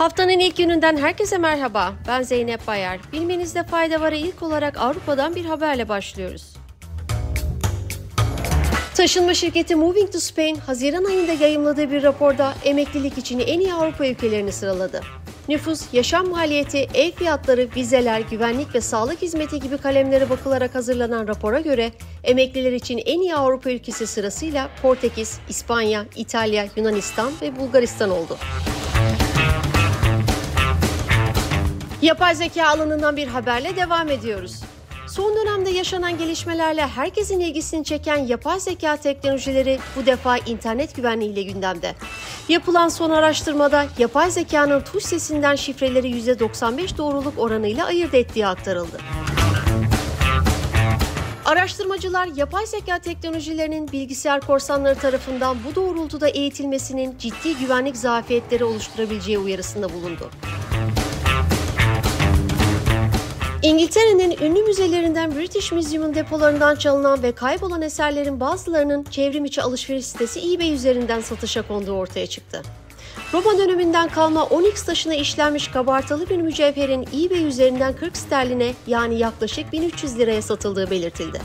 Haftanın ilk gününden herkese merhaba. Ben Zeynep Bayar. Bilmenizde fayda var. İlk olarak Avrupa'dan bir haberle başlıyoruz. Taşınma şirketi Moving to Spain, Haziran ayında yayımladığı bir raporda emeklilik için en iyi Avrupa ülkelerini sıraladı. Nüfus, yaşam maliyeti, ev fiyatları, vizeler, güvenlik ve sağlık hizmeti gibi kalemlere bakılarak hazırlanan rapora göre emekliler için en iyi Avrupa ülkesi sırasıyla Portekiz, İspanya, İtalya, Yunanistan ve Bulgaristan oldu. Yapay zeka alanından bir haberle devam ediyoruz. Son dönemde yaşanan gelişmelerle herkesin ilgisini çeken yapay zeka teknolojileri bu defa internet güvenliği ile gündemde. Yapılan son araştırmada yapay zekanın tuş sesinden şifreleri %95 doğruluk oranıyla ayırt ettiği aktarıldı. Araştırmacılar yapay zeka teknolojilerinin bilgisayar korsanları tarafından bu doğrultuda eğitilmesinin ciddi güvenlik zafiyetleri oluşturabileceği uyarısında bulundu. İngiltere'nin ünlü müzelerinden British Museum'un depolarından çalınan ve kaybolan eserlerin bazılarının çevrim içi alışveriş sitesi eBay üzerinden satışa konduğu ortaya çıktı. Roma döneminden kalma onyx taşına işlenmiş kabartılı bir mücevherin eBay üzerinden 40 sterline yani yaklaşık 1300 liraya satıldığı belirtildi.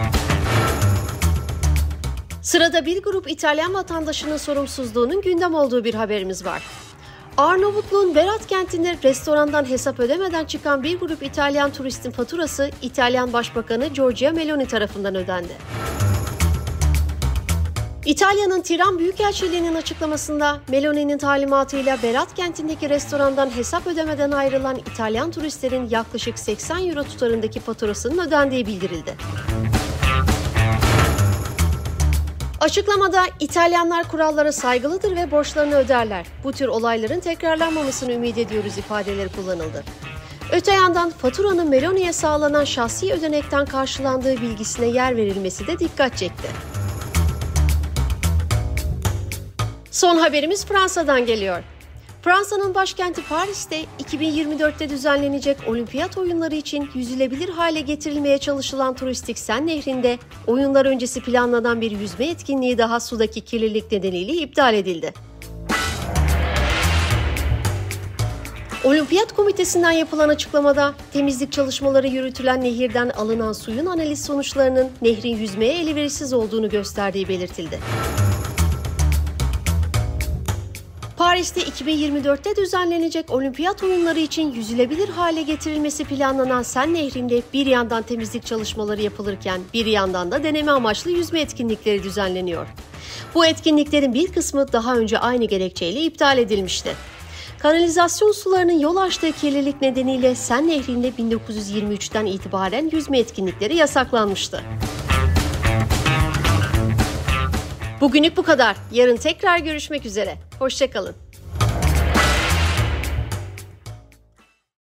Sırada bir grup İtalyan vatandaşının sorumsuzluğunun gündem olduğu bir haberimiz var. Arnavutluğun Berat kentinde restorandan hesap ödemeden çıkan bir grup İtalyan turistin faturası İtalyan Başbakanı Giorgia Meloni tarafından ödendi. İtalya'nın Tiran Büyükelçiliği'nin açıklamasında Meloni'nin talimatıyla Berat kentindeki restorandan hesap ödemeden ayrılan İtalyan turistlerin yaklaşık 80 euro tutarındaki faturasının ödendiği bildirildi. Açıklamada İtalyanlar kurallara saygılıdır ve borçlarını öderler. Bu tür olayların tekrarlanmamasını ümit ediyoruz ifadeleri kullanıldı. Öte yandan faturanın Meloni'ye sağlanan şahsi ödenekten karşılandığı bilgisine yer verilmesi de dikkat çekti. Son haberimiz Fransa'dan geliyor. Fransa'nın başkenti Paris'te 2024'te düzenlenecek olimpiyat oyunları için yüzülebilir hale getirilmeye çalışılan turistik Sen Nehri'nde oyunlar öncesi planlanan bir yüzme etkinliği daha sudaki kirlilik nedeniyle iptal edildi. Olimpiyat Komitesi'nden yapılan açıklamada temizlik çalışmaları yürütülen nehirden alınan suyun analiz sonuçlarının nehrin yüzmeye elverişsiz olduğunu gösterdiği belirtildi. Paris'te 2024'te düzenlenecek olimpiyat oyunları için yüzülebilir hale getirilmesi planlanan Sen Nehri'nde bir yandan temizlik çalışmaları yapılırken bir yandan da deneme amaçlı yüzme etkinlikleri düzenleniyor. Bu etkinliklerin bir kısmı daha önce aynı gerekçeyle iptal edilmişti. Kanalizasyon sularının yol açtığı kirlilik nedeniyle Sen Nehri'nde 1923'ten itibaren yüzme etkinlikleri yasaklanmıştı. Bugünlük bu kadar. Yarın tekrar görüşmek üzere. Hoşça kalın.